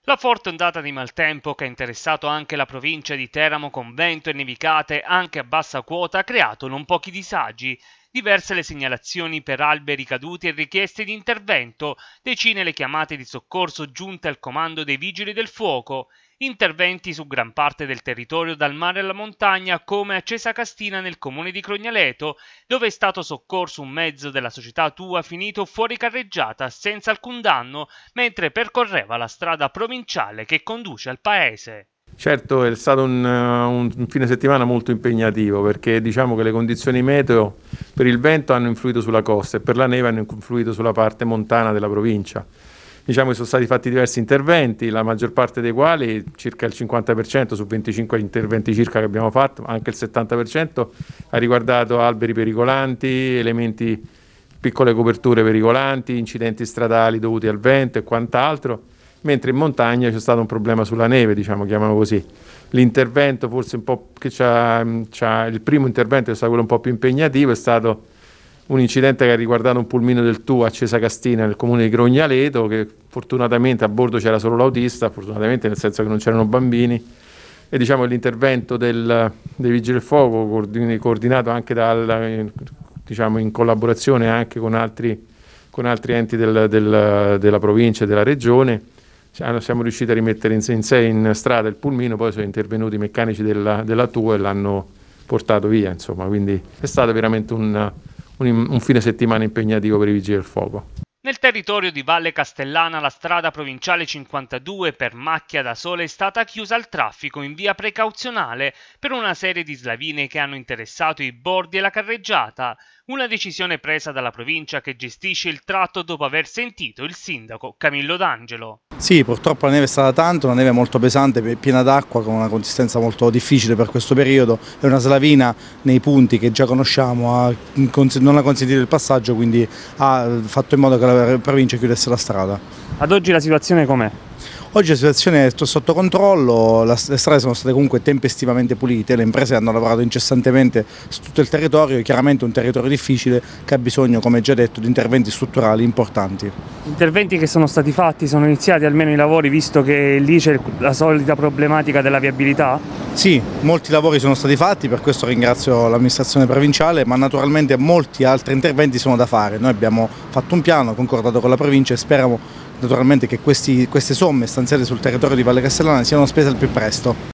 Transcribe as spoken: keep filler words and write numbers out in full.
La forte ondata di maltempo che ha interessato anche la provincia di Teramo con vento e nevicate anche a bassa quota ha creato non pochi disagi. Diverse le segnalazioni per alberi caduti e richieste di intervento, decine le chiamate di soccorso giunte al comando dei vigili del fuoco, interventi su gran parte del territorio dal mare alla montagna come a Cesa Castina nel comune di Crognaleto, dove è stato soccorso un mezzo della società Tua finito fuori carreggiata senza alcun danno mentre percorreva la strada provinciale che conduce al paese. Certo, è stato un, un fine settimana molto impegnativo perché diciamo che le condizioni meteo per il vento hanno influito sulla costa e per la neve hanno influito sulla parte montana della provincia. Diciamo che sono stati fatti diversi interventi, la maggior parte dei quali, circa il cinquanta per cento su venticinque interventi circa che abbiamo fatto, anche il settanta per cento ha riguardato alberi pericolanti, elementi, piccole coperture pericolanti, incidenti stradali dovuti al vento e quant'altro. Mentre in montagna c'è stato un problema sulla neve, diciamo, chiamiamolo così. L'intervento forse un po' che c'ha, c'ha, il primo intervento è stato quello un po' più impegnativo, è stato un incidente che ha riguardato un pulmino del Tua a Cesa Castina nel comune di Crognaleto, che fortunatamente a bordo c'era solo l'autista, fortunatamente nel senso che non c'erano bambini, e diciamo l'intervento del, dei Vigili del Fuoco, coordinato anche dal, diciamo, in collaborazione anche con altri, con altri enti del, del, della provincia e della regione, siamo riusciti a rimettere in, in, in strada il pulmino, poi sono intervenuti i meccanici della, della Tua e l'hanno portato via, insomma, quindi è stato veramente un, un, un fine settimana impegnativo per i Vigili del Fuoco. Nel territorio di Valle Castellana la strada provinciale cinquantadue per Macchia da Sole è stata chiusa al traffico in via precauzionale per una serie di slavine che hanno interessato i bordi e la carreggiata, una decisione presa dalla provincia che gestisce il tratto dopo aver sentito il sindaco Camillo D'Angelo. Sì, purtroppo la neve è stata tanto, una neve molto pesante, piena d'acqua, con una consistenza molto difficile per questo periodo, è una slavina nei punti che già conosciamo, ha, non ha consentito il passaggio, quindi ha fatto in modo che la provincia chiudesse la strada. Ad oggi la situazione com'è? Oggi la situazione è sotto controllo, le strade sono state comunque tempestivamente pulite, le imprese hanno lavorato incessantemente su tutto il territorio, chiaramente un territorio difficile che ha bisogno, come già detto, di interventi strutturali importanti. Interventi che sono stati fatti, sono iniziati almeno i lavori, visto che lì c'è la solita problematica della viabilità? Sì, molti lavori sono stati fatti, per questo ringrazio l'amministrazione provinciale, ma naturalmente molti altri interventi sono da fare. Noi abbiamo fatto un piano concordato con la provincia e speriamo naturalmente che questi, queste somme stanziate sul territorio di Valle Castellana siano spese al più presto.